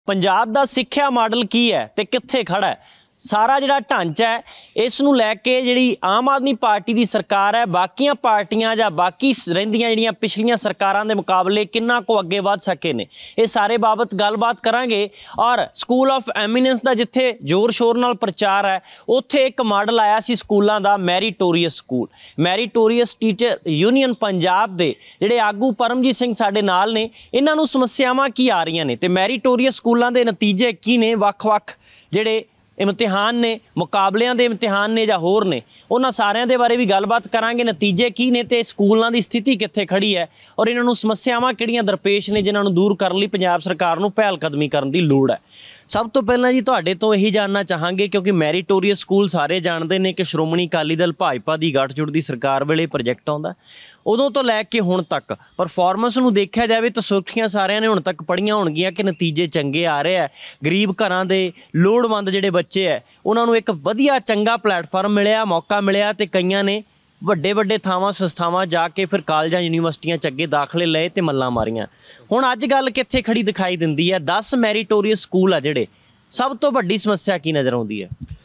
पंजाब दा सिक्ख्या मॉडल की है ते कित्थे खड़ा है। सारा जिहड़ा ढांचा है इस नूं लैके जिहड़ी आम आदमी पार्टी दी सरकार है बाकियां पार्टियां जां बाकी रहिंदियां जिहड़ियां पिछलियां सरकारां दे मुकाबले किन्ना को अगे वध सके ने, ये सारे बाबत गलबात करांगे। और स्कूल ऑफ एमिनेंस दा जिथे जोर शोर नाल प्रचार है उत्थे एक मॉडल आया सी स्कूलों का meritorious school. Meritorious teacher union Punjab दे जिहड़े आगू परमजीत सिंह साडे नाल ने, इन्हां नूं समस्यावां की आ रही ने ते मैरीटोरीअस स्कूलों के नतीजे की ने, वख-वख जिहड़े इम्तिहान ने, मुकाबलियां दे इम्तिहान ने जां होर ने, उन्हां सारिਆਂ ਦੇ बारे भी गलबात करांगे। नतीजे की ने ते स्कूलों की स्थिति कित्थे खड़ी है और इन्हां नूं समस्यावां किहड़ियां दरपेश ने जिन्हां नूं दूर करन लई पंजाब सरकार नूं पहलकदमी करन दी लोड़ है। सब तो पहलां जी तुहाडे तो यही जानना चाहांगे, क्योंकि मैरीटोरीअस स्कूल सारे जानते हैं कि श्रोमणी अकाली दल भाजपा की गठजोड़ की सरकार वेले प्रोजैक्ट आउंदा, उदों तो लैके हुण तक परफॉर्मेंस नूं देखिया जाए तो सुर्खियां सारिਆਂ ने हुण तक पढ़ियां होणगीਆਂ कि नतीजे चंगे आ रहे हैं। गरीब घरां दे लोड़वंद जिहड़े बच्चे है उन्हां नूं एक वधिया चंगा प्लेटफार्म मिलिया, मौका मिलिया ते कईयां ने ਵੱਡੇ ਵੱਡੇ ਥਾਵਾਂ ਸੰਸਥਾਵਾਂ ਜਾ ਕੇ ਫਿਰ ਕਾਲਜਾਂ ਯੂਨੀਵਰਸਿਟੀਆਂ 'ਚ ਅੱਗੇ ਦਾਖਲੇ ਲਏ ਤੇ ਮੱਲਾਂ ਮਾਰੀਆਂ। ਹੁਣ ਅੱਜ ਗੱਲ ਕਿੱਥੇ ਖੜੀ ਦਿਖਾਈ ਦਿੰਦੀ ਹੈ? 10 ਮੈਰੀਟੋਰੀਅਸ ਸਕੂਲ ਆ ਜਿਹੜੇ, ਸਭ ਤੋਂ ਵੱਡੀ ਸਮੱਸਿਆ ਕੀ ਨਜ਼ਰ ਆਉਂਦੀ ਹੈ?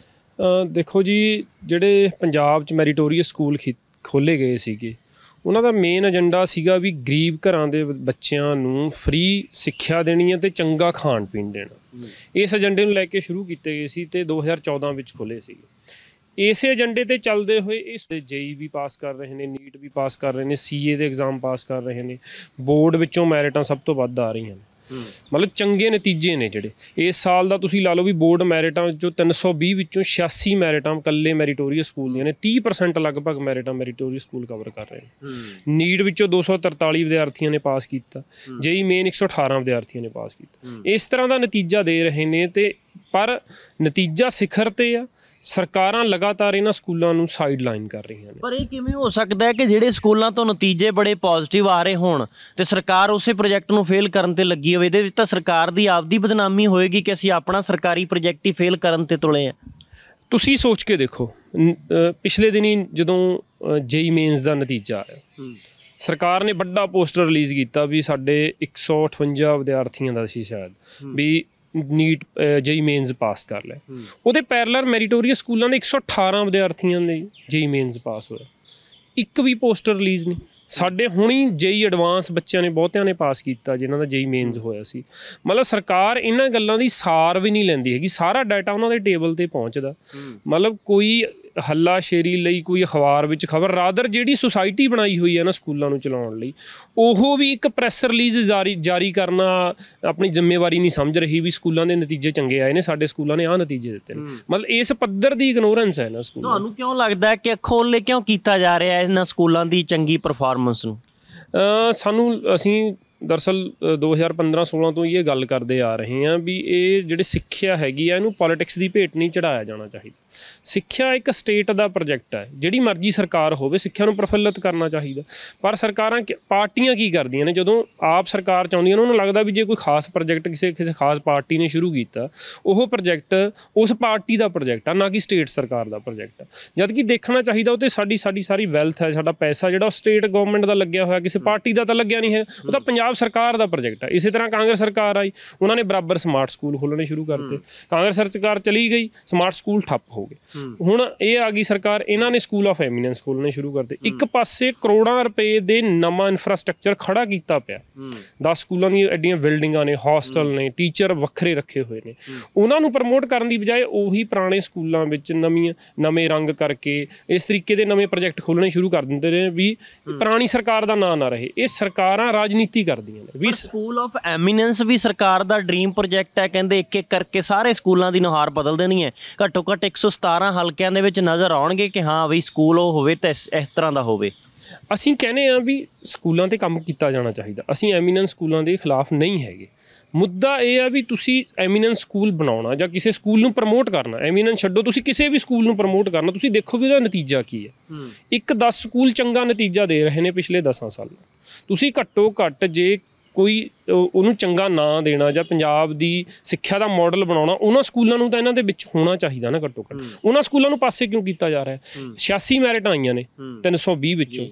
ਦੇਖੋ ਜੀ, ਜਿਹੜੇ ਪੰਜਾਬ 'ਚ ਮੈਰੀਟੋਰੀਅਸ ਸਕੂਲ ਖੋਲ੍ਹੇ ਗਏ ਸੀਗੇ ਉਹਨਾਂ ਦਾ ਮੇਨ ਏਜੰਡਾ ਸੀਗਾ ਵੀ ਗਰੀਬ ਘਰਾਂ ਦੇ ਬੱਚਿਆਂ ਨੂੰ ਫ੍ਰੀ ਸਿੱਖਿਆ ਦੇਣੀ ਹੈ ਅਤੇ ਚੰਗਾ ਖਾਣ ਪੀਣ ਦੇਣਾ। ਇਸ ਏਜੰਡੇ ਨੂੰ ਲੈ ਕੇ ਸ਼ੁਰੂ ਕੀਤੇ ਗਏ ਸੀ ਅਤੇ 2014 ਵਿੱਚ ਖੋਲ੍ਹੇ ਸੀਗੇ। ਇਸੇ ਏਜੰਡੇ 'ਤੇ ਚੱਲਦੇ ਹੋਏ ਇਸ JEE ਵੀ ਪਾਸ ਕਰ ਰਹੇ ਨੇ, ਨੀਟ ਵੀ ਪਾਸ ਕਰ ਰਹੇ ਨੇ, CA ਦੇ ਐਗਜ਼ਾਮ ਪਾਸ ਕਰ ਰਹੇ ਨੇ, ਬੋਰਡ ਵਿੱਚੋਂ ਮੈਰਿਟਾਂ ਸਭ ਤੋਂ ਵੱਧ ਆ ਰਹੀਆਂ ਨੇ। ਮਤਲਬ ਚੰਗੇ ਨਤੀਜੇ ਨੇ ਜਿਹੜੇ ਇਸ ਸਾਲ ਦਾ। ਤੁਸੀਂ ਲਾ ਲਓ ਵੀ ਬੋਰਡ ਮੈਰਿਟਾਂ ਵਿੱਚੋਂ 320 ਵਿੱਚੋਂ 86 ਮੈਰਿਟਾਂ ਇਕੱਲੇ ਮੈਰੀਟੋਰੀਅਸ ਸਕੂਲ ਦੀਆਂ ਨੇ। 30% ਲਗਭਗ ਮੈਰਿਟਾਂ ਮੈਰੀਟੋਰੀਅਸ ਸਕੂਲ ਕਵਰ ਕਰ ਰਹੇ ਨੇ। ਨੀਟ ਵਿੱਚੋਂ 243 ਵਿਦਿਆਰਥੀਆਂ ਨੇ ਪਾਸ ਕੀਤਾ, JEE ਮੇਨ 118 ਵਿਦਿਆਰਥੀਆਂ ਨੇ ਪਾਸ ਕੀਤਾ। ਇਸ ਤਰ੍ਹਾਂ ਦਾ ਨਤੀਜਾ ਦੇ ਰਹੇ ਨੇ ਤੇ ਪਰ ਨਤੀਜਾ ਸਿਖਰ 'ਤੇ ਆ। ਸਰਕਾਰਾਂ ਲਗਾਤਾਰ ਇਹਨਾਂ ਸਕੂਲਾਂ ਨੂੰ ਸਾਈਡ ਲਾਈਨ ਕਰ ਰਹੀਆਂ ਨੇ। ਪਰ ਇਹ ਕਿਵੇਂ ਹੋ ਸਕਦਾ ਹੈ ਕਿ ਜਿਹੜੇ ਸਕੂਲਾਂ ਤੋਂ ਨਤੀਜੇ ਬੜੇ ਪੋਜ਼ਿਟਿਵ ਆ ਰਹੇ ਹੋਣ ਤੇ ਸਰਕਾਰ ਉਸੇ ਪ੍ਰੋਜੈਕਟ ਨੂੰ ਫੇਲ ਕਰਨ ਤੇ ਲੱਗੀ ਹੋਵੇ? ਇਹਦੇ ਵਿੱਚ ਤਾਂ ਸਰਕਾਰ ਦੀ ਆਪਦੀ ਬਦਨਾਮੀ ਹੋਏਗੀ ਕਿ ਅਸੀਂ ਆਪਣਾ ਸਰਕਾਰੀ ਪ੍ਰੋਜੈਕਟ ਹੀ ਫੇਲ ਕਰਨ ਤੇ ਤੁਲੇ ਆ। ਤੁਸੀਂ ਸੋਚ ਕੇ ਦੇਖੋ, ਪਿਛਲੇ ਦਿਨੀ ਜਦੋਂ JEE ਮੇਨਸ ਦਾ ਨਤੀਜਾ ਆਇਆ, ਸਰਕਾਰ ਨੇ ਵੱਡਾ ਪੋਸਟਰ ਰਿਲੀਜ਼ ਕੀਤਾ ਵੀ ਸਾਡੇ 158 ਵਿਦਿਆਰਥੀਆਂ ਦਾ ਸੀ ਸ਼ਾਇਦ ਵੀ ਨੀਟ JEE ਮੇਨਸ ਪਾਸ ਕਰ ਲਿਆ। ਉਹਦੇ ਪੈਰਲਰ ਮੈਰੀਟੋਰੀਅਸ ਸਕੂਲਾਂ ਦੇ 118 ਵਿਦਿਆਰਥੀਆਂ ਦੇ JEE ਮੇਨਸ ਪਾਸ ਹੋਇਆ। ਇੱਕ ਵੀ ਪੋਸਟਰ ਰਿਲੀਜ਼ ਨਹੀਂ। ਸਾਡੇ ਹੁਣੀ JEE ਐਡਵਾਂਸ ਬੱਚਿਆਂ ਨੇ ਬਹੁਤਿਆਂ ਨੇ ਪਾਸ ਕੀਤਾ ਜਿਨ੍ਹਾਂ ਦਾ JEE ਮੇਨਸ ਹੋਇਆ ਸੀ। ਮਤਲਬ ਸਰਕਾਰ ਇਹਨਾਂ ਗੱਲਾਂ ਦੀ ਸਾਰ ਵੀ ਨਹੀਂ ਲੈਂਦੀ ਹੈਗੀ। ਸਾਰਾ ਡਾਟਾ ਉਹਨਾਂ ਦੇ ਟੇਬਲ 'ਤੇ ਪਹੁੰਚਦਾ। ਮਤਲਬ ਕੋਈ ਹੱਲਾਸ਼ੇਰੀ ਲਈ ਕੋਈ ਅਖਬਾਰ ਵਿੱਚ ਖਬਰ, ਰਾਦਰ ਜਿਹੜੀ ਸੁਸਾਇਟੀ ਬਣਾਈ ਹੋਈ ਹੈ ਨਾ ਸਕੂਲਾਂ ਨੂੰ ਚਲਾਉਣ ਲਈ, ਉਹ ਵੀ ਇੱਕ ਪ੍ਰੈਸ ਰਿਲੀਜ਼ ਜਾਰੀ ਕਰਨਾ ਆਪਣੀ ਜ਼ਿੰਮੇਵਾਰੀ ਨਹੀਂ ਸਮਝ ਰਹੀ ਵੀ ਸਕੂਲਾਂ ਦੇ ਨਤੀਜੇ ਚੰਗੇ ਆਏ ਨੇ, ਸਾਡੇ ਸਕੂਲਾਂ ਨੇ ਆਹ ਨਤੀਜੇ ਦਿੱਤੇ ਨੇ। ਮਤਲਬ ਇਸ ਪੱਧਰ ਦੀ ਇਗਨੋਰੈਂਸ ਹੈ ਨਾ ਸਕੂਲਾਂ। ਤੁਹਾਨੂੰ ਕਿਉਂ ਲੱਗਦਾ ਹੈ ਕਿ ਅੱਖੋਂ ਓਹਲੇ ਕਿਉਂ ਕੀਤਾ ਜਾ ਰਿਹਾ ਇਹਨਾਂ ਸਕੂਲਾਂ ਦੀ ਚੰਗੀ ਪਰਫਾਰਮੈਂਸ ਨੂੰ? ਅਸੀਂ ਦਰਅਸਲ 2015-16 ਤੋਂ ਇਹ ਗੱਲ ਕਰਦੇ ਆ ਰਹੇ ਹਾਂ ਵੀ ਇਹ ਜਿਹੜੇ ਸਿੱਖਿਆ ਹੈਗੀ ਆ ਇਹਨੂੰ ਪੋਲੀਟਿਕਸ ਦੀ ਭੇਟ ਨਹੀਂ ਚੜਾਇਆ ਜਾਣਾ ਚਾਹੀਦਾ। ਸਿੱਖਿਆ ਇੱਕ ਸਟੇਟ ਦਾ ਪ੍ਰੋਜੈਕਟ ਹੈ। ਜਿਹੜੀ ਮਰਜ਼ੀ ਸਰਕਾਰ ਹੋਵੇ, ਸਿੱਖਿਆ ਨੂੰ ਪ੍ਰਫੁੱਲਿਤ ਕਰਨਾ ਚਾਹੀਦਾ। ਪਰ ਸਰਕਾਰਾਂ ਪਾਰਟੀਆਂ ਕੀ ਕਰਦੀਆਂ ਨੇ, ਜਦੋਂ ਆਪ ਸਰਕਾਰ ਚਾਹੁੰਦੀਆਂ ਨੇ ਉਹਨਾਂ ਨੂੰ ਲੱਗਦਾ ਵੀ ਜੇ ਕੋਈ ਖਾਸ ਪ੍ਰੋਜੈਕਟ ਕਿਸੇ ਖਾਸ ਪਾਰਟੀ ਨੇ ਸ਼ੁਰੂ ਕੀਤਾ, ਉਹ ਪ੍ਰੋਜੈਕਟ ਉਸ ਪਾਰਟੀ ਦਾ ਪ੍ਰੋਜੈਕਟ ਆ, ਨਾ ਕਿ ਸਟੇਟ ਸਰਕਾਰ ਦਾ ਪ੍ਰੋਜੈਕਟ ਆ। ਜਦ ਕਿ ਦੇਖਣਾ ਚਾਹੀਦਾ ਉਹ 'ਤੇ ਸਾਡੀ ਸਾਰੀ ਵੈਲਥ ਹੈ, ਸਾਡਾ ਪੈਸਾ ਜਿਹੜਾ ਉਹ ਸਟੇਟ ਗੌਰਮੈਂਟ ਦਾ ਲੱਗਿਆ ਹੋਇਆ, ਕਿਸੇ ਪਾਰਟੀ ਦਾ ਤਾਂ ਲੱਗਿਆ ਨਹੀਂ ਹੈ। ਉਹ ਤਾਂ ਪੰਜਾਬ ਸਰਕਾਰ ਦਾ ਪ੍ਰੋਜੈਕਟ ਹੈ। ਇਸੇ ਤਰ੍ਹਾਂ ਕਾਂਗਰਸ ਸਰਕਾਰ ਆਈ, ਉਹਨਾਂ ਨੇ ਬਰਾਬਰ ਸਮਾਰਟ ਸਕੂਲ ਖੋਲ੍ਹਣੇ ਸ਼ੁਰੂ ਕਰਤੇ। ਕਾਂਗਰਸ ਸਰਕਾਰ ਚਲੀ ਗਈ, ਸਮਾਰਟ ਸਕੂਲ ਠੱਪ ਹੋ ਗਏ। ਹੁਣ ਇਹ ਆ ਗਈ ਸਰਕਾਰ, ਇਹਨਾਂ ਨੇ ਸਕੂਲ ਆਫ ਐਮੀਨੈਂਸ ਖੋਲ੍ਹਣੇ ਸ਼ੁਰੂ ਕਰਤੇ। ਇੱਕ ਪਾਸੇ ਕਰੋੜਾਂ ਰੁਪਏ ਦੇ ਨਵਾਂ ਇਨਫਰਾਸਟਰਕਚਰ ਖੜਾ ਕੀਤਾ ਪਿਆ। 10 ਸਕੂਲਾਂ ਦੀਆਂ ਐਡੀਆਂ ਬਿਲਡਿੰਗਾਂ ਨੇ, ਹੋਸਟਲ ਨੇ, ਟੀਚਰ ਵੱਖਰੇ ਰੱਖੇ ਹੋਏ ਨੇ। ਉਹਨਾਂ ਨੂੰ ਪ੍ਰਮੋਟ ਕਰਨ ਦੀ ਬਜਾਏ ਉਹੀ ਪੁਰਾਣੇ ਸਕੂਲਾਂ ਵਿੱਚ ਨਵੇਂ ਰੰਗ ਕਰਕੇ ਇਸ ਤਰੀਕੇ ਦੇ ਨਵੇਂ ਪ੍ਰੋਜੈਕਟ ਖੋਲ੍ਹਣੇ ਸ਼ੁਰੂ ਕਰ ਦਿੰਦੇ ਨੇ ਵੀ ਪੁਰਾਣੀ ਸਰਕਾਰ ਦਾ ਨਾਂ ਨਾ ਰਹੇ। ਇਹ ਸਰਕਾਰਾਂ ਰਾਜਨੀਤੀ ਕਰਦੀਆਂ ਨੇ। ਵੀ ਸਕੂਲ ਆਫ ਐਮੀਨੈਂਸ ਵੀ ਸਰਕਾਰ ਦਾ ਡ੍ਰੀਮ ਪ੍ਰੋਜੈਕਟ ਹੈ। ਕਹਿੰਦੇ ਇੱਕ ਇੱਕ ਕਰਕੇ ਸਾਰੇ ਸਕੂਲਾਂ ਦੀ ਨੁਹਾਰ ਬਦਲ ਦੇਣੀ ਹੈ। ਘੱਟੋ ਘੱਟ 117 ਹਲਕਿਆਂ ਦੇ ਵਿੱਚ ਨਜ਼ਰ ਆਉਣਗੇ ਕਿ ਹਾਂ ਵੀ ਸਕੂਲ ਉਹ ਹੋਵੇ ਤਾਂ ਇਸ ਤਰ੍ਹਾਂ ਦਾ ਹੋਵੇ। ਅਸੀਂ ਕਹਿੰਦੇ ਹਾਂ ਵੀ ਸਕੂਲਾਂ 'ਤੇ ਕੰਮ ਕੀਤਾ ਜਾਣਾ ਚਾਹੀਦਾ। ਅਸੀਂ ਐਮੀਨੈਂਸ ਸਕੂਲਾਂ ਦੇ ਖਿਲਾਫ ਨਹੀਂ ਹੈਗੇ। ਮੁੱਦਾ ਇਹ ਆ ਵੀ ਤੁਸੀਂ ਐਮੀਨੈਂਸ ਸਕੂਲ ਬਣਾਉਣਾ ਜਾਂ ਕਿਸੇ ਸਕੂਲ ਨੂੰ ਪ੍ਰਮੋਟ ਕਰਨਾ, ਐਮੀਨੈਂਸ ਛੱਡੋ, ਤੁਸੀਂ ਕਿਸੇ ਵੀ ਸਕੂਲ ਨੂੰ ਪ੍ਰਮੋਟ ਕਰਨਾ, ਤੁਸੀਂ ਦੇਖੋ ਵੀ ਉਹਦਾ ਨਤੀਜਾ ਕੀ ਹੈ। ਇੱਕ 10 ਸਕੂਲ ਚੰਗਾ ਨਤੀਜਾ ਦੇ ਰਹੇ ਨੇ ਪਿਛਲੇ 10 ਸਾਲਾਂ। ਤੁਸੀਂ ਘੱਟੋ ਘੱਟ ਜੇ ਕੋਈ ਉਹਨੂੰ ਚੰਗਾ ਨਾਂ ਦੇਣਾ ਜਾਂ ਪੰਜਾਬ ਦੀ ਸਿੱਖਿਆ ਦਾ ਮਾਡਲ ਬਣਾਉਣਾ, ਉਹਨਾਂ ਸਕੂਲਾਂ ਨੂੰ ਤਾਂ ਇਹਨਾਂ ਦੇ ਵਿੱਚ ਹੋਣਾ ਚਾਹੀਦਾ ਨਾ ਘੱਟੋ ਘੱਟ। ਉਹਨਾਂ ਸਕੂਲਾਂ ਨੂੰ ਪਾਸੇ ਕਿਉਂ ਕੀਤਾ ਜਾ ਰਿਹਾ? 86 ਮੈਰਿਟਾਂ ਆਈਆਂ ਨੇ 320 ਵਿੱਚੋਂ।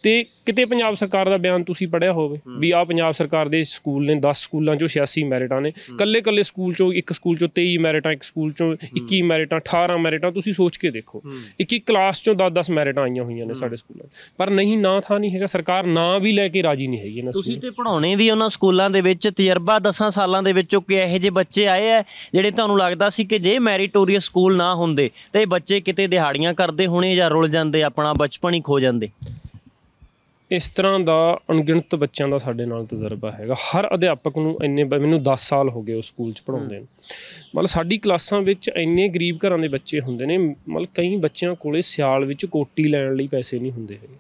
ਤੇ ਕਿਤੇ ਪੰਜਾਬ ਸਰਕਾਰ ਦਾ ਬਿਆਨ ਤੁਸੀਂ ਪੜ੍ਹਿਆ ਹੋਵੇ ਵੀ ਆਹ ਪੰਜਾਬ ਸਰਕਾਰ ਦੇ ਸਕੂਲ ਨੇ, 10 ਸਕੂਲਾਂ ਚੋਂ 86 ਮੈਰਿਟਾਂ ਨੇ, ਕੱਲੇ ਸਕੂਲ ਚੋਂ ਇੱਕ ਸਕੂਲ ਚੋਂ 23 ਮੈਰਿਟਾਂ, ਇੱਕ ਸਕੂਲ ਚੋਂ 21 ਮੈਰਿਟਾਂ, 18 ਮੈਰਿਟਾਂ। ਤੁਸੀਂ ਸੋਚ ਕੇ ਦੇਖੋ, ਇੱਕ ਕਲਾਸ ਚੋਂ 10-10 ਮੈਰਿਟਾਂ ਆਈਆਂ ਹੋਈਆਂ ਨੇ ਸਾਡੇ ਸਕੂਲਾਂ 'ਚ, ਪਰ ਨਹੀਂ, ਨਾ ਥਾਂ ਨਹੀਂ ਹੈਗਾ, ਸਰਕਾਰ ਨਾਂ ਵੀ ਲੈ ਕੇ ਰਾਜੀ ਨਹੀਂ ਹੈਗੀ ਇਹਨਾਂ ਤੁਸੀਂ ਤੇ ਪੜ੍ਹਾਉਣੇ ਵੀ ਉਹਨਾਂ ਸਕੂਲਾਂ ਦੇ ਵਿੱਚ, ਤਜਰਬਾ 10 ਸਾਲਾਂ ਦੇ ਵਿੱਚੋਂ ਕਿ ਇਹੋ ਜਿਹੇ ਬੱਚੇ ਆਏ ਆ ਜਿਹੜੇ ਤੁਹਾਨੂੰ ਲੱਗਦਾ ਸੀ ਕਿ ਜੇ ਮੈਰੀਟੋਰੀਅਸ ਸਕੂਲ ਨਾ ਹੁੰਦੇ ਤਾਂ ਇਹ ਬੱਚੇ ਕਿਤੇ ਦਿਹਾੜੀਆਂ ਕਰਦੇ ਹੋਣੇ ਜਾਂ ਰੁਲ ਜਾਂਦੇ, ਆਪਣਾ ਬਚਪਨ ਹੀ ਖੋ ਜਾਂਦੇ। ਇਸ ਤਰ੍ਹਾਂ ਦਾ ਅਣਗਿਣਤ ਬੱਚਿਆਂ ਦਾ ਸਾਡੇ ਨਾਲ ਤਜਰਬਾ ਹੈਗਾ। ਹਰ ਅਧਿਆਪਕ ਨੂੰ ਮੈਨੂੰ 10 ਸਾਲ ਹੋ ਗਏ ਉਸ ਸਕੂਲ 'ਚ ਪੜ੍ਹਾਉਂਦੇ ਨੇ। ਮਤਲਬ ਸਾਡੀ ਕਲਾਸਾਂ ਵਿੱਚ ਇੰਨੇ ਗਰੀਬ ਘਰਾਂ ਦੇ ਬੱਚੇ ਹੁੰਦੇ ਨੇ, ਮਤਲਬ ਕਈ ਬੱਚਿਆਂ ਕੋਲੇ ਸਿਆਲ ਵਿੱਚ ਕੋਟੀ ਲੈਣ ਲਈ ਪੈਸੇ ਨਹੀਂ ਹੁੰਦੇ ਹੈਗੇ,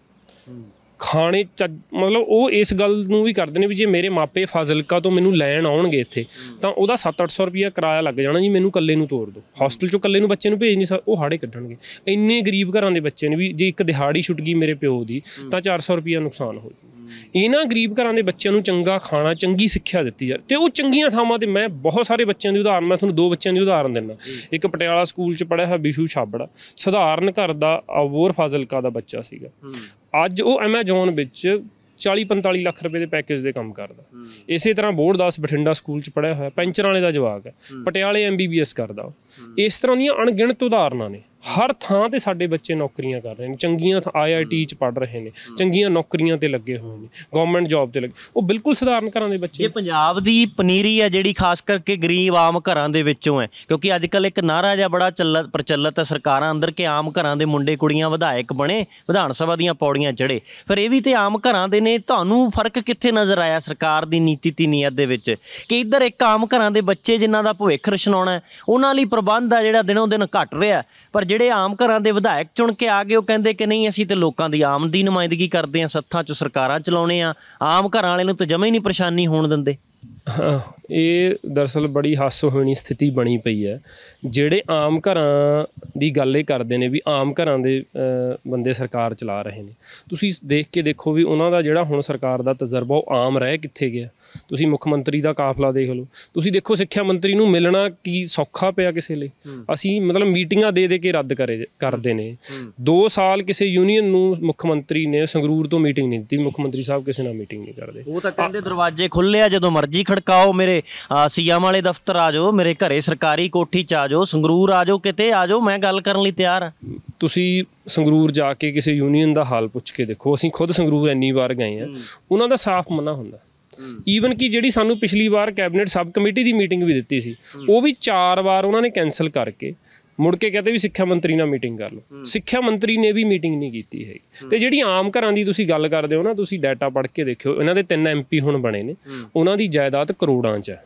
ਖਾਣੇ ਮਤਲਬ ਉਹ ਇਸ ਗੱਲ ਨੂੰ ਵੀ ਕਰਦੇ ਨੇ ਵੀ ਜੇ ਮੇਰੇ ਮਾਪੇ ਫਾਜ਼ਿਲਕਾ ਤੋਂ ਮੈਨੂੰ ਲੈਣ ਆਉਣਗੇ ਇੱਥੇ ਤਾਂ ਉਹਦਾ 700-800 ਰੁਪਈਆ ਕਿਰਾਇਆ ਲੱਗ ਜਾਣਾ ਜੀ, ਮੈਨੂੰ ਇਕੱਲੇ ਨੂੰ ਤੋਰ ਦਿਓ। ਹੋਸਟਲ 'ਚੋਂ ਇਕੱਲੇ ਨੂੰ ਬੱਚੇ ਨੂੰ ਭੇਜ ਨਹੀਂ ਸਕਦੇ, ਉਹ ਹਾੜੇ ਕੱਢਣਗੇ। ਇੰਨੇ ਗਰੀਬ ਘਰਾਂ ਦੇ ਬੱਚੇ ਨੇ ਵੀ ਜੇ ਇੱਕ ਦਿਹਾੜੀ ਛੁੱਟ ਗਈ ਮੇਰੇ ਪਿਓ ਦੀ ਤਾਂ 400 ਰੁਪਈਆ ਨੁਕਸਾਨ ਹੋ ਜਾਊ। ਇਹਨਾਂ ਗਰੀਬ ਘਰਾਂ ਦੇ ਬੱਚਿਆਂ ਨੂੰ ਚੰਗਾ ਖਾਣਾ, ਚੰਗੀ ਸਿੱਖਿਆ ਦਿੱਤੀ ਯਾਰ, ਅਤੇ ਉਹ ਚੰਗੀਆਂ ਥਾਵਾਂ 'ਤੇ ਮੈਂ ਬਹੁਤ ਸਾਰੇ ਬੱਚਿਆਂ ਦੀ ਉਦਾਹਰਨ, ਮੈਂ ਤੁਹਾਨੂੰ 2 ਬੱਚਿਆਂ ਦੀ ਉਦਾਹਰਨ ਦਿੰਦਾ। ਇੱਕ ਪਟਿਆਲਾ ਸਕੂਲ 'ਚ ਪੜ੍ਹਿਆ ਹੋਇਆ ਬਿਸ਼ੂ ਛਾਬੜਾ, ਸਧਾਰਨ ਘਰ ਦਾ ਅਬੋਹਰ ਫਾਜ਼ਿਲਕਾ ਦਾ ਬੱਚਾ ਸੀਗਾ। ਅੱਜ ਉਹ ਐਮਾਜੋਨ ਵਿੱਚ 40-45 ਲੱਖ ਰੁਪਏ ਦੇ ਪੈਕੇਜ ਦੇ ਕੰਮ ਕਰਦਾ। ਇਸੇ ਤਰ੍ਹਾਂ ਬੋੜਦਾਸ ਬਠਿੰਡਾ ਸਕੂਲ 'ਚ ਪੜ੍ਹਿਆ ਹੋਇਆ, ਪੈਂਚਰਾਂ ਵਾਲੇ ਦਾ ਜਵਾਕ ਹੈ, ਪਟਿਆਲੇ MBBS ਕਰਦਾ। ਇਸ ਤਰ੍ਹਾਂ ਦੀਆਂ ਅਣਗਿਣਤ ਉਦਾਹਰਨਾਂ ਨੇ। ਹਰ ਥਾਂ 'ਤੇ ਸਾਡੇ ਬੱਚੇ ਨੌਕਰੀਆਂ ਕਰ ਰਹੇ ਨੇ, ਚੰਗੀਆਂ IIT 'ਚ ਪੜ੍ਹ ਰਹੇ ਨੇ, ਚੰਗੀਆਂ ਨੌਕਰੀਆਂ 'ਤੇ ਲੱਗੇ ਹੋਏ ਨੇ, ਗੌਰਮੈਂਟ ਜੋਬ 'ਤੇ ਲੱਗੇ। ਉਹ ਬਿਲਕੁਲ ਸਧਾਰਨ ਘਰਾਂ ਦੇ ਬੱਚੇ। ਜੇ ਪੰਜਾਬ ਦੀ ਪਨੀਰੀ ਹੈ ਜਿਹੜੀ ਖਾਸ ਕਰਕੇ ਗਰੀਬ ਆਮ ਘਰਾਂ ਦੇ ਵਿੱਚੋਂ ਹੈ, ਕਿਉਂਕਿ ਅੱਜ ਕੱਲ੍ਹ ਇੱਕ ਨਾਅਰਾ ਜਿਹਾ ਬੜਾ ਪ੍ਰਚਲਿਤ ਹੈ ਸਰਕਾਰਾਂ ਅੰਦਰ ਕਿ ਆਮ ਘਰਾਂ ਦੇ ਮੁੰਡੇ ਕੁੜੀਆਂ ਵਿਧਾਇਕ ਬਣੇ, ਵਿਧਾਨ ਸਭਾ ਦੀਆਂ ਪੌੜੀਆਂ ਚੜ੍ਹੇ, ਫਿਰ ਇਹ ਵੀ ਤੇ ਆਮ ਘਰਾਂ ਦੇ ਨੇ। ਤੁਹਾਨੂੰ ਫਰਕ ਕਿੱਥੇ ਨਜ਼ਰ ਆਇਆ ਸਰਕਾਰ ਦੀ ਨੀਤੀ ਤੇ ਨੀਅਤ ਦੇ ਵਿੱਚ ਕਿ ਇੱਧਰ ਇੱਕ ਆਮ ਘਰਾਂ ਦੇ ਬੱਚੇ ਜਿਨ੍ਹਾਂ ਦਾ ਭਵਿੱਖ ਰਚਨਾਉਣਾ, ਉਹਨਾਂ ਲਈ ਪ੍ਰਬੰਧ ਆ ਜਿਹੜਾ ਦਿਨੋਂ ਦਿਨ ਘਟ ਰਿਹਾ, ਪਰ ਜਿਹੜੇ ਆਮ ਘਰਾਂ ਦੇ ਵਿਧਾਇਕ ਚੁਣ ਕੇ ਆ ਗਏ ਉਹ ਕਹਿੰਦੇ ਕਿ ਨਹੀਂ ਅਸੀਂ ਤੇ ਲੋਕਾਂ ਦੀ ਆਮ ਦੀ ਨੁਮਾਇੰਦਗੀ ਕਰਦੇ ਹਾਂ, ਸੱਥਾਂ 'ਚ ਸਰਕਾਰਾਂ ਚਲਾਉਂਦੇ ਹਾਂ, ਆਮ ਘਰਾਂ ਵਾਲੇ ਨੂੰ ਤਾਂ ਜਮਾਂ ਹੀ ਨਹੀਂ ਪਰੇਸ਼ਾਨੀ ਹੋਣ ਦਿੰਦੇ। ਹਾਂ, ਇਹ ਦਰਅਸਲ ਬੜੀ ਹਾਸੋਹੀਣੀ ਸਥਿਤੀ ਬਣੀ ਪਈ ਹੈ। ਜਿਹੜੇ ਆਮ ਘਰਾਂ ਦੀ ਗੱਲ ਇਹ ਕਰਦੇ ਨੇ ਵੀ ਆਮ ਘਰਾਂ ਦੇ ਬੰਦੇ ਸਰਕਾਰ ਚਲਾ ਰਹੇ ਨੇ, ਤੁਸੀਂ ਦੇਖ ਕੇ ਦੇਖੋ ਵੀ ਉਹਨਾਂ ਦਾ ਜਿਹੜਾ ਹੁਣ ਸਰਕਾਰ ਦਾ ਤਜਰਬਾ ਉਹ ਆਮ ਰਹਿ ਕਿੱਥੇ ਗਿਆ। ਤੁਸੀਂ ਮੁੱਖ ਮੰਤਰੀ ਦਾ ਕਾਫਲਾ ਦੇਖ ਲਓ, ਤੁਸੀਂ ਦੇਖੋ ਸਿੱਖਿਆ ਮੰਤਰੀ ਨੂੰ ਮਿਲਣਾ ਕੀ ਸੌਖਾ ਪਿਆ ਕਿਸੇ ਲਈ। ਅਸੀਂ ਮਤਲਬ ਮੀਟਿੰਗਾਂ ਦੇ ਕੇ ਰੱਦ ਕਰਦੇ ਨੇ। 2 ਸਾਲ ਕਿਸੇ ਯੂਨੀਅਨ ਨੂੰ ਮੁੱਖ ਮੰਤਰੀ ਨੇ ਸੰਗਰੂਰ ਤੋਂ ਮੀਟਿੰਗ ਨਹੀਂ ਦਿੱਤੀ, ਮੁੱਖ ਮੰਤਰੀ ਸਾਹਿਬ ਕਿਸੇ ਨਾਲ ਮੀਟਿੰਗ ਨਹੀਂ ਕਰਦੇ। ਉਹ ਤਾਂ ਕਹਿੰਦੇ ਦਰਵਾਜ਼ੇ ਖੁੱਲ੍ਹੇ ਆ, ਜਦੋਂ ਮਰਜ਼ੀ ਖੜਕਾਓ, ਮੇਰੇ ਸੀਐਮ ਵਾਲੇ ਦਫ਼ਤਰ ਆ ਜਾਓ, ਮੇਰੇ ਘਰੇ ਸਰਕਾਰੀ ਕੋਠੀ 'ਚ ਆ ਜਾਓ, ਸੰਗਰੂਰ ਆ ਜਾਓ, ਕਿਤੇ ਆ ਜਾਓ, ਮੈਂ ਗੱਲ ਕਰਨ ਲਈ ਤਿਆਰ ਹਾਂ। ਤੁਸੀਂ ਸੰਗਰੂਰ ਜਾ ਕੇ ਕਿਸੇ ਯੂਨੀਅਨ ਦਾ ਹਾਲ ਪੁੱਛ ਕੇ ਦੇਖੋ, ਅਸੀਂ ਖੁਦ ਸੰਗਰੂਰ ਇੰਨੀ ਵਾਰ ਗਏ ਹਾਂ, ਉਹਨਾਂ ਦਾ ਸਾਫ਼ ਮਨਾ ਹੁੰਦਾ। ਈਵਨ ਕਿ ਜਿਹੜੀ ਸਾਨੂੰ ਪਿਛਲੀ ਵਾਰ ਕੈਬਨਿਟ ਸਬ ਕਮੇਟੀ ਦੀ ਮੀਟਿੰਗ ਵੀ ਦਿੱਤੀ ਸੀ, ਉਹ ਵੀ 4 ਵਾਰ ਉਹਨਾਂ ਨੇ ਕੈਂਸਲ ਕਰਕੇ ਮੁੜ ਕੇ ਕਹਿੰਦੇ ਵੀ ਸਿੱਖਿਆ ਮੰਤਰੀ ਨਾਲ ਮੀਟਿੰਗ ਕਰ ਲਓ। ਸਿੱਖਿਆ ਮੰਤਰੀ ਨੇ ਵੀ ਮੀਟਿੰਗ ਨਹੀਂ ਕੀਤੀ ਹੈਗੀ। ਤੇ ਜਿਹੜੀ ਆਮ ਘਰਾਂ ਦੀ ਤੁਸੀਂ ਗੱਲ ਕਰਦੇ ਹੋ ਨਾ, ਤੁਸੀਂ ਡਾਟਾ ਪੜ੍ਹ ਕੇ ਦੇਖਿਓ, ਇਹਨਾਂ ਦੇ 3 MP ਹੁਣ ਬਣੇ ਨੇ, ਉਹਨਾਂ ਦੀ ਜਾਇਦਾਦ ਕਰੋੜਾਂ 'ਚ ਹੈ।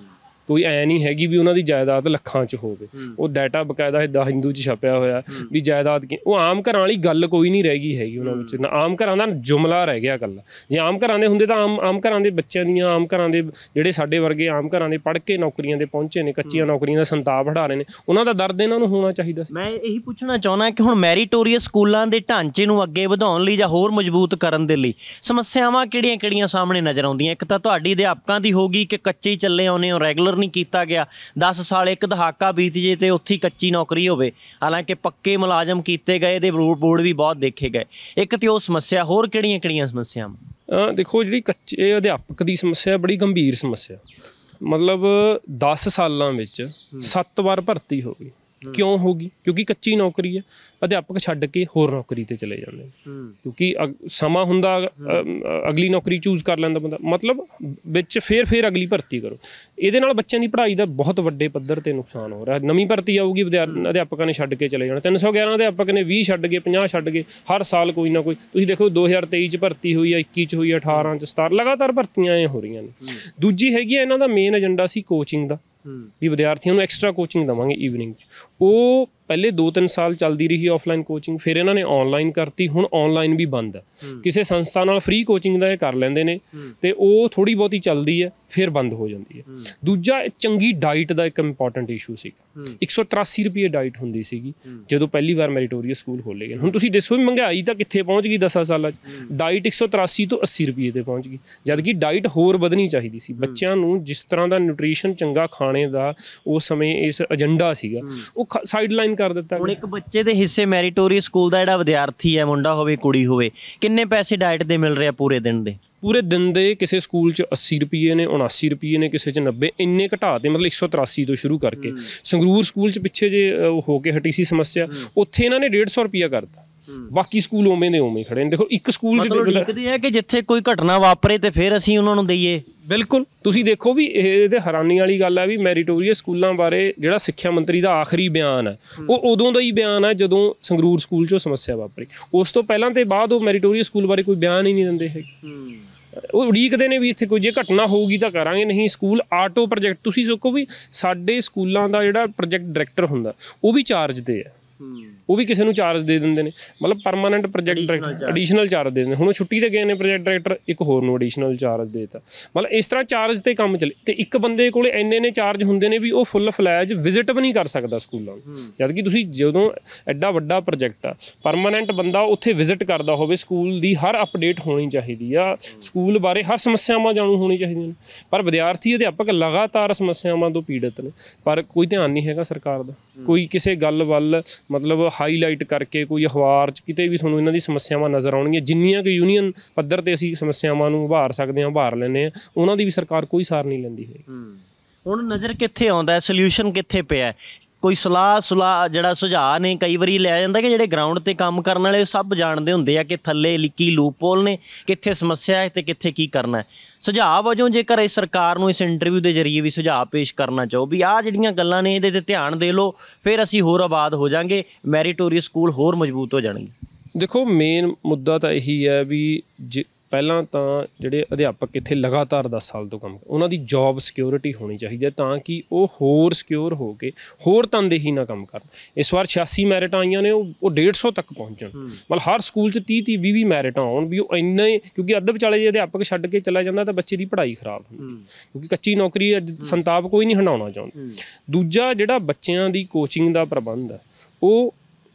ਕੋਈ ਐ ਨਹੀਂ ਹੈਗੀ ਵੀ ਉਹਨਾਂ ਦੀ ਜਾਇਦਾਦ ਲੱਖਾਂ 'ਚ ਹੋਵੇ। ਉਹ ਡਾਟਾ ਬਕਾਇਦਾ ਦ ਹਿੰਦੂ 'ਚ ਛਪਿਆ ਹੋਇਆ ਵੀ ਜਾਇਦਾਦ ਉਹ ਆਮ ਘਰਾਂ ਵਾਲੀ ਗੱਲ ਕੋਈ ਨਹੀਂ ਰਹਿ ਗਈ ਹੈਗੀ ਉਹਨਾਂ ਵਿੱਚ। ਨਾ ਆਮ ਘਰਾਂ ਦਾ ਜੁਮਲਾ ਰਹਿ ਗਿਆ ਇਕੱਲਾ। ਜੇ ਆਮ ਘਰਾਂ ਦੇ ਹੁੰਦੇ ਤਾਂ ਆਮ ਘਰਾਂ ਦੇ ਬੱਚਿਆਂ ਦੀਆਂ, ਆਮ ਘਰਾਂ ਦੇ ਜਿਹੜੇ ਸਾਡੇ ਵਰਗੇ ਆਮ ਘਰਾਂ ਦੇ ਪੜ੍ਹ ਕੇ ਨੌਕਰੀਆਂ ਦੇ ਪਹੁੰਚੇ ਨੇ, ਕੱਚੀਆਂ ਨੌਕਰੀਆਂ ਦਾ ਸੰਤਾਪ ਹਟਾ ਰਹੇ ਨੇ, ਉਹਨਾਂ ਦਾ ਦਰਦ ਇਹਨਾਂ ਨੂੰ ਹੋਣਾ ਚਾਹੀਦਾ ਸੀ। ਮੈਂ ਇਹੀ ਪੁੱਛਣਾ ਚਾਹੁੰਦਾ ਕਿ ਹੁਣ ਮੈਰੀਟੋਰੀਅਸ ਸਕੂਲਾਂ ਦੇ ਢਾਂਚੇ ਨੂੰ ਅੱਗੇ ਵਧਾਉਣ ਲਈ ਜਾਂ ਹੋਰ ਮਜ਼ਬੂਤ ਕਰਨ ਦੇ ਲਈ ਸਮੱਸਿਆਵਾਂ ਕਿਹੜੀਆਂ-ਕਿਹੜੀਆਂ ਸਾਹਮਣੇ ਨਜ਼ਰ ਆਉਂਦੀਆਂ? ਇੱਕ ਤਾਂ ਤੁਹਾਡੀ ਅਧਿਆਪਕਾਂ ਦੀ ਹੋਗੀ ਕਿ ਕੱਚੇ ਹੀ ਚੱਲੇ ਆਉਂਦੇ ਹੋ, ਰੈਗੂਲਰ ਨਹੀਂ ਕੀਤਾ ਗਿਆ, 10 ਸਾਲ ਇੱਕ ਦਹਾਕਾ ਬੀਤ ਜੇ ਤੇ ਉੱਥੇ ਕੱਚੀ ਨੌਕਰੀ ਹੋਵੇ, ਹਾਲਾਂਕਿ ਪੱਕੇ ਮੁਲਾਜ਼ਮ ਕੀਤੇ ਗਏ ਤੇ ਬੋਰਡ ਵੀ ਬਹੁਤ ਦੇਖੇ ਗਏ। ਇੱਕ ਤੇ ਉਹ ਸਮੱਸਿਆ, ਹੋਰ ਕਿਹੜੀਆਂ-ਕਿਹੜੀਆਂ ਸਮੱਸਿਆਵਾਂ? ਦੇਖੋ, ਜਿਹੜੀ ਕੱਚੇ ਅਧਿਆਪਕ ਦੀ ਸਮੱਸਿਆ ਬੜੀ ਗੰਭੀਰ ਸਮੱਸਿਆ। ਮਤਲਬ 10 ਸਾਲਾਂ ਵਿੱਚ 7 ਵਾਰ ਭਰਤੀ ਹੋ ਗਈ। ਕਿਉਂ ਹੋ ਗਈ? ਕਿਉਂਕਿ ਕੱਚੀ ਨੌਕਰੀ ਹੈ। ਅਧਿਆਪਕ ਛੱਡ ਕੇ ਹੋਰ ਨੌਕਰੀ 'ਤੇ ਚਲੇ ਜਾਂਦੇ ਨੇ, ਕਿਉਂਕਿ ਸਮਾਂ ਹੁੰਦਾ ਅਗਲੀ ਨੌਕਰੀ ਚੂਜ਼ ਕਰ ਲੈਂਦਾ ਬੰਦਾ, ਮਤਲਬ ਵਿੱਚ ਫਿਰ ਅਗਲੀ ਭਰਤੀ ਕਰੋ। ਇਹਦੇ ਨਾਲ ਬੱਚਿਆਂ ਦੀ ਪੜ੍ਹਾਈ ਦਾ ਬਹੁਤ ਵੱਡੇ ਪੱਧਰ 'ਤੇ ਨੁਕਸਾਨ ਹੋ ਰਿਹਾ। ਨਵੀਂ ਭਰਤੀ ਆਊਗੀ, ਅਧਿਆਪਕਾਂ ਨੇ ਛੱਡ ਕੇ ਚਲੇ ਜਾਣਾ। 311 ਅਧਿਆਪਕ ਨੇ 20 ਛੱਡ ਗਏ, 50 ਛੱਡ ਗਏ। ਹਰ ਸਾਲ ਕੋਈ ਨਾ ਕੋਈ, ਤੁਸੀਂ ਦੇਖੋ 2023 'ਚ ਭਰਤੀ ਹੋਈ ਆ, 21 'ਚ ਹੋਈ ਆ, 18 'ਚ 17, ਲਗਾਤਾਰ ਭਰਤੀਆਂ ਐ ਹੋ ਰਹੀਆਂ ਨੇ। ਦੂਜੀ ਹੈਗੀ ਆ, ਇਹਨਾਂ ਦਾ ਮੇਨ ਏਜੰਡਾ ਸੀ ਕੋਚਿੰਗ ਦਾ, ਵੀ ਵਿਦਿਆਰਥੀਆਂ ਨੂੰ ਐਕਸਟਰਾ ਕੋਚਿੰਗ ਦੇਵਾਂਗੇ ਈਵਨਿੰਗ 'ਚ। ਉਹ ਪਹਿਲੇ 2-3 ਸਾਲ ਚੱਲਦੀ ਰਹੀ ਆਫਲਾਈਨ ਕੋਚਿੰਗ, ਫਿਰ ਇਹਨਾਂ ਨੇ ਆਨਲਾਈਨ ਕਰਤੀ। ਹੁਣ ਆਨਲਾਈਨ ਵੀ ਬੰਦ ਹੈ। ਕਿਸੇ ਸੰਸਥਾ ਨਾਲ ਫ੍ਰੀ ਕੋਚਿੰਗ ਦਾ ਇਹ ਕਰ ਲੈਂਦੇ ਨੇ ਤੇ ਉਹ ਥੋੜ੍ਹੀ ਬਹੁਤੀ ਚੱਲਦੀ ਹੈ, ਫਿਰ ਬੰਦ ਹੋ ਜਾਂਦੀ ਹੈ। ਦੂਜਾ, ਚੰਗੀ ਡਾਈਟ ਦਾ ਇੱਕ ਇੰਪੋਰਟੈਂਟ ਇਸ਼ੂ ਸੀਗਾ। 183 ਰੁਪਏ ਡਾਈਟ ਹੁੰਦੀ ਸੀਗੀ ਜਦੋਂ ਪਹਿਲੀ ਵਾਰ ਮੈਰੀਟੋਰੀਅਸ ਸਕੂਲ ਖੋਲ੍ਹੇ ਗਏ। ਹੁਣ ਤੁਸੀਂ ਦੱਸੋ ਵੀ ਮਹਿੰਗਾਈ ਤਾਂ ਕਿੱਥੇ ਪਹੁੰਚ ਗਈ 10 ਸਾਲਾਂ 'ਚ? ਡਾਈਟ 183 ਤੋਂ 80 ਰੁਪਏ 'ਤੇ ਪਹੁੰਚ ਗਈ, ਜਦਕਿ ਡਾਈਟ ਹੋਰ ਵਧਣੀ ਚਾਹੀਦੀ ਸੀ। ਬੱਚਿਆਂ ਨੂੰ ਜਿਸ ਤਰ੍ਹਾਂ ਦਾ ਨਿਊਟ੍ਰੀਸ਼ਨ, ਚੰਗਾ ਖਾਣੇ ਦਾ ਉਸ ਸਮੇਂ ਇਸ ਏਜੰਡਾ ਸੀਗਾ, ਉਹ ਸਾਈਡ ਲਾਈਨ ਕਰ ਦਿੱਤਾ ਹੁਣ ਇੱਕ ਬੱਚੇ ਦੇ ਹਿੱਸੇ ਮੈਰੀਟੋਰੀਅਸ ਸਕੂਲ ਦਾ ਜਿਹੜਾ ਵਿਦਿਆਰਥੀ ਹੈ, ਮੁੰਡਾ ਹੋਵੇ ਕੁੜੀ ਹੋਵੇ, ਕਿੰਨੇ ਪੈਸੇ ਡਾਈਟ ਦੇ ਮਿਲ ਰਹੇ ਆ ਪੂਰੇ ਦਿਨ ਦੇ? ਪੂਰੇ ਦਿਨ ਦੇ ਕਿਸੇ ਸਕੂਲ 'ਚ 80 ਰੁਪਏ ਨੇ, 79 ਰੁਪਏ ਨੇ, ਕਿਸੇ 'ਚ 90, ਇੰਨੇ ਘਟਾ ਤੇ ਮਤਲਬ 183 ਤੋਂ ਸ਼ੁਰੂ ਕਰਕੇ। ਸੰਗਰੂਰ ਸਕੂਲ 'ਚ ਪਿੱਛੇ ਜੇ ਹੋ ਕੇ ਹਟੀ ਸੀ ਸਮੱਸਿਆ, ਉੱਥੇ ਇਹਨਾਂ ਨੇ 150 ਰੁਪਇਆ ਕਰਤਾ, ਬਾਕੀ ਸਕੂਲ ਉਵੇਂ ਦੇ ਉਵੇਂ ਖੜੇ ਨੇ। ਦੇਖੋ ਇੱਕ ਸਕੂਲ 'ਚ ਲਿਖਦੇ ਆ ਕਿ ਜਿੱਥੇ ਕੋਈ ਘਟਨਾ ਵਾਪਰੇ ਤੇ ਫਿਰ ਅਸੀਂ ਉਹਨਾਂ ਨੂੰ ਦਈਏ। ਬਿਲਕੁਲ, ਤੁਸੀਂ ਦੇਖੋ ਵੀ ਇਹ ਤੇ ਹੈਰਾਨੀ ਵਾਲੀ ਗੱਲ ਹੈ ਵੀ ਮੈਰੀਟੋਰੀਅਸ ਸਕੂਲਾਂ ਬਾਰੇ ਜਿਹੜਾ ਸਿੱਖਿਆ ਮੰਤਰੀ ਦਾ ਆਖਰੀ ਬਿਆਨ ਹੈ ਉਹ ਉਦੋਂ ਦਾ ਹੀ ਬਿਆਨ ਹੈ ਜਦੋਂ ਸੰਗਰੂਰ ਸਕੂਲ 'ਚੋਂ ਸਮੱਸਿਆ ਵਾਪਰੀ। ਉਸ ਤੋਂ ਪਹਿਲਾਂ ਤੇ ਬਾਅਦ ਉਹ ਮੈਰੀਟੋਰੀਅਸ ਸਕੂਲ ਬਾਰੇ ਕੋਈ ਬਿਆਨ ਹੀ ਨਹੀਂ ਦਿੰਦੇ ਹੈਗੇ। ਉਹ ਉਡੀਕਦੇ ਨੇ ਵੀ ਇੱਥੇ ਕੋਈ ਜੇ ਘਟਨਾ ਹੋਊਗੀ ਤਾਂ ਕਰਾਂਗੇ, ਨਹੀਂ ਸਕੂਲ ਆਟੋ ਪ੍ਰੋਜੈਕਟ। ਤੁਸੀਂ ਸੋਚੋ ਵੀ ਸਾਡੇ ਸਕੂਲਾਂ ਦਾ ਜਿਹੜਾ ਪ੍ਰੋਜੈਕਟ ਡਾਇਰੈਕਟਰ ਹੁੰਦਾ ਉਹ ਵੀ ਚਾਰਜ ਤੇ ਹੈ, ਉਹ ਵੀ ਕਿਸੇ ਨੂੰ ਚਾਰਜ ਦੇ ਦਿੰਦੇ ਨੇ, ਮਤਲਬ permanent project director additional charge ਦੇ ਦਿੰਦੇ। ਹੁਣ ਉਹ ਛੁੱਟੀ ਤੇ ਗਏ ਨੇ ਪ੍ਰੋਜੈਕਟ ਡਾਇਰੈਕਟਰ, ਇੱਕ ਹੋਰ ਨੂੰ ਐਡੀਸ਼ਨਲ ਚਾਰਜ ਦੇ ਦਿੱਤਾ। ਮਤਲਬ ਇਸ ਤਰ੍ਹਾਂ ਚਾਰਜ ਤੇ ਕੰਮ ਚੱਲੇ ਤੇ ਇੱਕ ਬੰਦੇ ਕੋਲ ਇੰਨੇ ਨੇ ਚਾਰਜ ਹੁੰਦੇ ਨੇ ਵੀ ਉਹ ਫੁੱਲ ਫਲੈਜ ਵਿਜ਼ਿਟ ਵੀ ਨਹੀਂ ਕਰ ਸਕਦਾ ਸਕੂਲਾਂ ਨੂੰ। ਜਦ ਕਿ ਤੁਸੀਂ ਜਦੋਂ ਐਡਾ ਵੱਡਾ ਪ੍ਰੋਜੈਕਟ ਆ, ਪਰਮਾਨੈਂਟ ਬੰਦਾ ਉੱਥੇ ਵਿਜ਼ਿਟ ਕਰਦਾ ਹੋਵੇ, ਸਕੂਲ ਦੀ ਹਰ ਅਪਡੇਟ ਹੋਣੀ ਚਾਹੀਦੀ ਆ, ਸਕੂਲ ਬਾਰੇ ਹਰ ਸਮੱਸਿਆਵਾਂ ਜਾਣੂ ਹੋਣੀ ਚਾਹੀਦੀਆਂ ਨੇ। ਪਰ ਵਿਦਿਆਰਥੀ ਅਧਿਆਪਕ ਲਗਾਤਾਰ ਸਮੱਸਿਆਵਾਂ ਤੋਂ ਪੀੜਤ ਨੇ, ਪਰ ਕੋਈ ਧਿਆਨ ਨਹੀਂ ਹੈਗਾ ਸਰਕਾਰ ਦਾ। ਕੋਈ ਕਿਸੇ ਗੱਲ ਵੱਲ ਮਤਲਬ ਹਾਈਲਾਈਟ ਕਰਕੇ ਕੋਈ ਅਖਬਾਰ 'ਚ ਕਿਤੇ ਵੀ ਤੁਹਾਨੂੰ ਇਹਨਾਂ ਦੀ ਸਮੱਸਿਆਵਾਂ ਨਜ਼ਰ ਆਉਣਗੀਆਂ। ਜਿੰਨੀਆਂ ਕਿ ਯੂਨੀਅਨ ਪੱਧਰ ਤੇ ਅਸੀਂ ਸਮੱਸਿਆਵਾਂ ਨੂੰ ਉਭਾਰ ਸਕਦੇ ਹਾਂ, ਉਭਾਰ ਲੈਂਦੇ ਹਾਂ, ਉਹਨਾਂ ਦੀ ਵੀ ਸਰਕਾਰ ਕੋਈ ਸਾਰ ਨਹੀਂ ਲੈਂਦੀ ਹੈ। ਹੁਣ ਨਜ਼ਰ ਕਿੱਥੇ ਆਉਂਦਾ, ਸੋਲਿਊਸ਼ਨ ਕਿੱਥੇ ਪਿਆ? ਕੋਈ ਸਲਾਹ ਜਿਹੜਾ ਸੁਝਾਅ ਨੇ ਕਈ ਵਾਰੀ ਲਿਆ ਜਾਂਦਾ ਕਿ ਜਿਹੜੇ ਗਰਾਊਂਡ ਤੇ ਕੰਮ ਕਰਨ ਵਾਲੇ ਸਭ ਜਾਣਦੇ ਹੁੰਦੇ ਆ ਕਿ ਥੱਲੇ ਕੀ ਲੂਪਹੋਲ ਨੇ, ਕਿੱਥੇ ਸਮੱਸਿਆ ਹੈ ਤੇ ਕਿੱਥੇ ਕੀ ਕਰਨਾ ਹੈ। ਸੁਝਾਅ ਵਜੋਂ ਜੇਕਰ ਇਸ ਸਰਕਾਰ ਨੂੰ ਇਸ ਇੰਟਰਵਿਊ ਦੇ ਜ਼ਰੀਏ ਵੀ ਸੁਝਾਅ ਪੇਸ਼ ਕਰਨਾ ਚਾਹੋ ਵੀ ਆਹ ਜਿਹੜੀਆਂ ਗੱਲਾਂ ਨੇ ਇਹਦੇ 'ਤੇ ਧਿਆਨ ਦੇ ਲਓ, ਫਿਰ ਅਸੀਂ ਹੋਰ ਆਬਾਦ ਹੋ ਜਾਵਾਂਗੇ, ਮੈਰੀਟੋਰੀਅਸ ਸਕੂਲ ਹੋਰ ਮਜ਼ਬੂਤ ਹੋ ਜਾਣਗੇ। ਦੇਖੋ ਮੇਨ ਮੁੱਦਾ ਤਾਂ ਇਹੀ ਹੈ ਵੀ ਪਹਿਲਾਂ ਤਾਂ ਜਿਹੜੇ ਅਧਿਆਪਕ ਇੱਥੇ ਲਗਾਤਾਰ 10 ਸਾਲ ਤੋਂ ਕੰਮ ਉਹਨਾਂ ਦੀ ਜੋਬ ਸਿਕਿਉਰਿਟੀ ਹੋਣੀ ਚਾਹੀਦੀ ਹੈ, ਤਾਂ ਕਿ ਉਹ ਹੋਰ ਸਿਕਿਉਰ ਹੋ ਕੇ ਹੋਰ ਤਨਦੇਹੀ ਨਾਲ ਕੰਮ ਕਰਨ। ਇਸ ਵਾਰ 86 ਮੈਰਿਟ ਆਈਆਂ ਨੇ, ਉਹ 150 ਤੱਕ ਪਹੁੰਚਣ। ਮਤਲਬ ਹਰ ਸਕੂਲ 'ਚ 30-20 ਮੈਰਿਟ ਆਉਣ ਵੀ ਉਹ ਇੰਨੇ, ਕਿਉਂਕਿ ਅੱਧ ਵਿਚਾਲੇ ਜੇ ਅਧਿਆਪਕ ਛੱਡ ਕੇ ਚਲਾ ਜਾਂਦਾ ਤਾਂ ਬੱਚੇ ਦੀ ਪੜ੍ਹਾਈ ਖਰਾਬ ਹੁੰਦੀ, ਕਿਉਂਕਿ ਕੱਚੀ ਨੌਕਰੀ ਅੱਜ ਸੰਤਾਪ ਕੋਈ ਨਹੀਂ ਹੰਡਾਉਣਾ ਚਾਹੁੰਦਾ। ਦੂਜਾ ਜਿਹੜਾ ਬੱਚਿਆਂ ਦੀ ਕੋਚਿੰਗ ਦਾ ਪ੍ਰਬੰਧ ਹੈ ਉਹ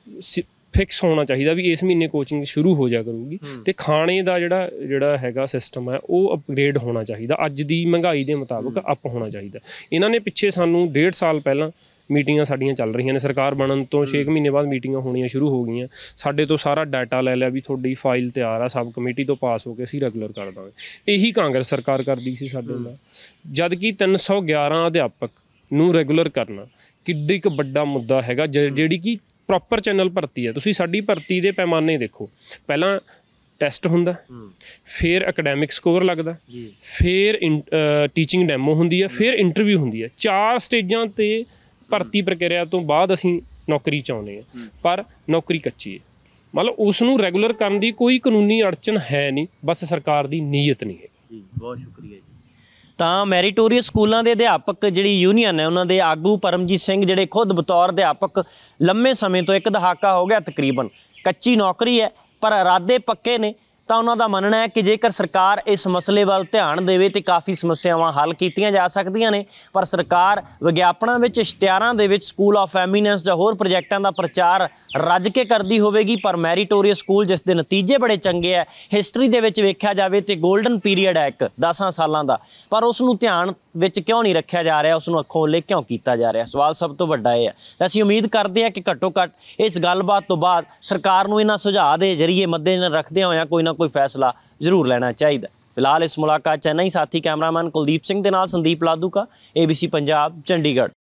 ਫਿਕਸ ਹੋਣਾ ਚਾਹੀਦਾ ਵੀ ਇਸ ਮਹੀਨੇ ਕੋਚਿੰਗ ਸ਼ੁਰੂ ਹੋ ਜਾ ਕਰੂਗੀ, ਤੇ ਖਾਣੇ ਦਾ ਜਿਹੜਾ ਹੈਗਾ ਸਿਸਟਮ ਹੈ ਉਹ ਅਪਗ੍ਰੇਡ ਹੋਣਾ ਚਾਹੀਦਾ, ਅੱਜ ਦੀ ਮਹਿੰਗਾਈ ਦੇ ਮੁਤਾਬਕ ਅਪ ਹੋਣਾ ਚਾਹੀਦਾ। ਇਹਨਾਂ ਨੇ ਪਿੱਛੇ ਸਾਨੂੰ 1.5 ਸਾਲ ਪਹਿਲਾਂ ਮੀਟਿੰਗਾਂ ਸਾਡੀਆਂ ਚੱਲ ਰਹੀਆਂ ਨੇ, ਸਰਕਾਰ ਬਣਨ ਤੋਂ 6 ਮਹੀਨੇ ਬਾਅਦ ਮੀਟਿੰਗਾਂ ਹੋਣੀਆਂ ਸ਼ੁਰੂ ਹੋ ਗਈਆਂ। ਸਾਡੇ ਤੋਂ ਸਾਰਾ ਡਾਟਾ ਲੈ ਲਿਆ ਵੀ ਤੁਹਾਡੀ ਫਾਈਲ ਤਿਆਰ ਆ, ਸਬ ਕਮੇਟੀ ਤੋਂ ਪਾਸ ਹੋ ਕੇ ਅਸੀਂ ਰੈਗੂਲਰ ਕਰ ਦਾਂਗੇ। ਇਹੀ ਕਾਂਗਰਸ ਸਰਕਾਰ ਕਰਦੀ ਸੀ ਸਾਡੇ ਨਾਲ, ਜਦ ਕਿ 311 ਅਧਿਆਪਕ ਨੂੰ ਰੈਗੂਲਰ ਕਰਨਾ ਕਿੱਡੀ ਕੁ ਵੱਡਾ ਮੁੱਦਾ ਹੈਗਾ, ਜਿਹੜੀ ਕਿ ਪ੍ਰੋਪਰ ਚੈਨਲ ਭਰਤੀ ਹੈ। ਤੁਸੀਂ ਸਾਡੀ ਭਰਤੀ ਦੇ ਪੈਮਾਨੇ ਦੇਖੋ, ਪਹਿਲਾਂ ਟੈਸਟ ਹੁੰਦਾ, ਫਿਰ ਅਕੈਡੈਮਿਕ ਸਕੋਰ ਲੱਗਦਾ, ਫਿਰ ਟੀਚਿੰਗ ਡੈਮੋ ਹੁੰਦੀ ਹੈ, ਫਿਰ ਇੰਟਰਵਿਊ ਹੁੰਦੀ ਹੈ। 4 ਸਟੇਜਾਂ 'ਤੇ ਭਰਤੀ ਪ੍ਰਕਿਰਿਆ ਤੋਂ ਬਾਅਦ ਅਸੀਂ ਨੌਕਰੀ ਚਾਹੁੰਦੇ ਹਾਂ, ਪਰ ਨੌਕਰੀ ਕੱਚੀ ਹੈ। ਮਤਲਬ ਉਸ ਨੂੰ ਰੈਗੂਲਰ ਕਰਨ ਦੀ ਕੋਈ ਕਾਨੂੰਨੀ ਅੜਚਨ ਹੈ ਨਹੀਂ, ਬਸ ਸਰਕਾਰ ਦੀ ਨੀਅਤ ਨਹੀਂ ਹੈ। ਬਹੁਤ ਸ਼ੁਕਰੀਆ ਜੀ। ਤਾਂ ਮੈਰੀਟੋਰੀਅਸ ਸਕੂਲਾਂ ਦੇ ਅਧਿਆਪਕ ਜਿਹੜੀ ਯੂਨੀਅਨ ਹੈ ਉਹਨਾਂ ਦੇ ਆਗੂ ਪਰਮਜੀਤ ਸਿੰਘ, ਜਿਹੜੇ ਖੁਦ ਬਤੌਰ ਅਧਿਆਪਕ ਲੰਮੇ ਸਮੇਂ ਤੋਂ, 1 ਦਹਾਕਾ ਹੋ ਗਿਆ ਤਕਰੀਬਨ, ਕੱਚੀ ਨੌਕਰੀ ਹੈ ਪਰ ਇਰਾਦੇ ਪੱਕੇ ਨੇ, ਤਾਂ ਉਹਨਾਂ ਦਾ ਮੰਨਣਾ ਹੈ ਕਿ ਜੇਕਰ ਸਰਕਾਰ ਇਸ ਮਸਲੇ ਵੱਲ ਧਿਆਨ ਦੇਵੇ ਤਾਂ ਕਾਫੀ ਸਮੱਸਿਆਵਾਂ ਹੱਲ ਕੀਤੀਆਂ ਜਾ ਸਕਦੀਆਂ ਨੇ। ਪਰ ਸਰਕਾਰ ਵਿਗਿਆਪਨਾਂ ਵਿੱਚ, ਇਸ਼ਤਿਹਾਰਾਂ ਦੇ ਵਿੱਚ ਸਕੂਲ ਆਫ ਐਮੀਨੈਂਸ ਜਾਂ ਹੋਰ ਪ੍ਰੋਜੈਕਟਾਂ ਦਾ ਪ੍ਰਚਾਰ ਰੱਜ ਕੇ ਕਰਦੀ ਹੋਵੇਗੀ, ਪਰ ਮੈਰੀਟੋਰੀਅਸ ਸਕੂਲ ਜਿਸ ਦੇ ਨਤੀਜੇ ਬੜੇ ਚੰਗੇ ਹੈ, ਹਿਸਟਰੀ ਦੇ ਵਿੱਚ ਵੇਖਿਆ ਜਾਵੇ ਤੇ ਗੋਲਡਨ ਪੀਰੀਅਡ ਹੈ ਇੱਕ 10 ਸਾਲਾਂ ਦਾ, ਪਰ ਉਸ ਨੂੰ ਧਿਆਨ ਵਿੱਚ ਕਿਉਂ ਨਹੀਂ ਰੱਖਿਆ ਜਾ ਰਿਹਾ, ਉਸ ਨੂੰ ਅੱਖੋਂ ਓਹਲੇ ਕਿਉਂ ਕੀਤਾ ਜਾ ਰਿਹਾ? ਸਵਾਲ ਸਭ ਤੋਂ ਵੱਡਾ ਇਹ ਹੈ। ਅਸੀਂ ਉਮੀਦ ਕਰਦੇ ਹਾਂ ਕਿ ਘੱਟੋ ਘੱਟ ਇਸ ਗੱਲਬਾਤ ਤੋਂ ਬਾਅਦ ਸਰਕਾਰ ਨੂੰ ਇਹਨਾਂ ਸੁਝਾਅ ਦੇ ਜ਼ਰੀਏ ਮੱਦੇਨਜ਼ਰ ਰੱਖਦਿਆਂ ਹੋਇਆਂ ਕੋਈ ਨਾ ਕੋਈ ਫੈਸਲਾ ਜ਼ਰੂਰ ਲੈਣਾ ਚਾਹੀਦਾ। ਫਿਲਹਾਲ ਇਸ ਮੁਲਾਕਾਤ 'ਚ ਇੰਨਾ ਹੀ। ਸਾਥੀ ਕੈਮਰਾਮੈਨ ਕੁਲਦੀਪ ਸਿੰਘ ਦੇ ਨਾਲ ਸੰਦੀਪ ਲਾਧੂਕਾ, ABC ਪੰਜਾਬ, ਚੰਡੀਗੜ੍ਹ।